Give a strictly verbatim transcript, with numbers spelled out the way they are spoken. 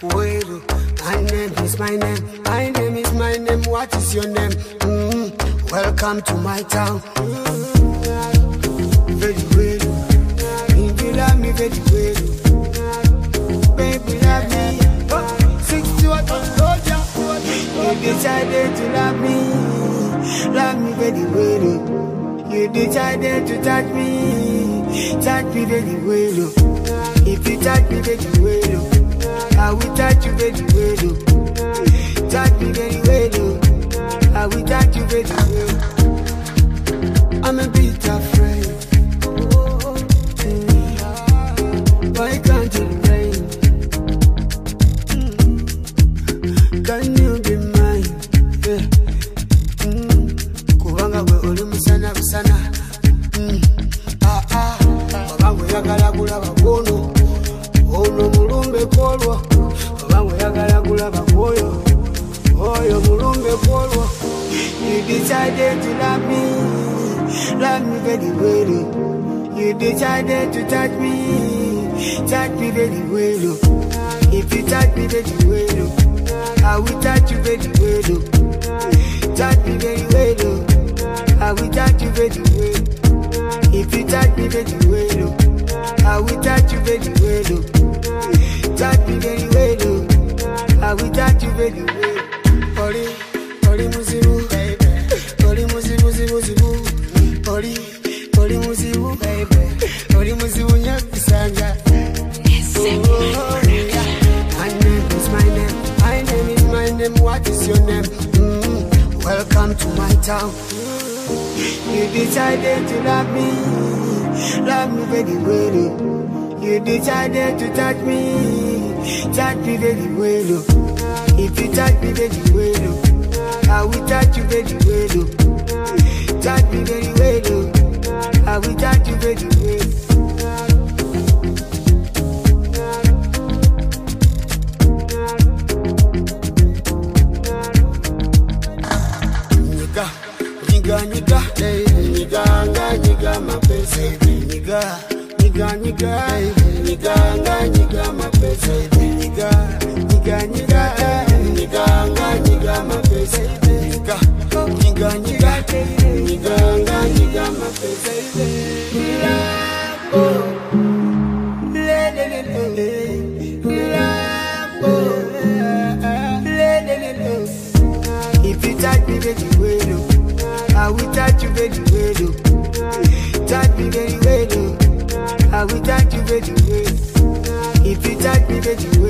Wait, my name is my name. My name is my name. What is your name? Mm, welcome to my town. Mm, very well. If you love me, very well. Baby, love me. Oh, six to what I told ya. You decided to love me. Love me very well. You decided to touch me. Touch me very well. If you touch me very well, I will touch you very well. Touch me very well. I will touch you very well. I'm a bit afraid. Why can't you rain? Can you be mine? Yeah. Mm. Kubanga we oli musana busana. Mm. Ah ah. Babangu yagala kulaba bono. Ono mulumbe kolwa. Babangu yagala kulaba boyo. Oyo mulumbe kolwa. You decided to love me. Love me very well. You decided to touch me. Touch me very well. If you touch me very well, I will touch you very well. Touch me very well. I will touch you very well. If you touch me very well, I will touch you very well. Touch me very well. I will touch you very well. Ori, ori muzibu, baby. Ori muzibu, zibu, zibu. Ori, ori muzibu, baby. Ori muzibu nyakisanga. Oh, yeah. My name is my name. My name is my name. What is your name? Mm, welcome to my town. You decided to love me. Love me very well. You decided to touch me. Touch me very well. If you touch me very well, I will touch you very well. Touch me very well. I will touch you very well. Nigga, nigga, nigga, nigga, nigga, my best, nigga, nigga, nigga, nigga, nigga, my best, nigga, nigga, nigga, nigga, nigga, my best, nigga, nigga, nigga, nigga, nigga, my best, Lambo, le le le le, Lambo, le le le le. If you touch me, baby, well. I will touch you very well. Touch me very well. I will touch you very well. If you touch me very well.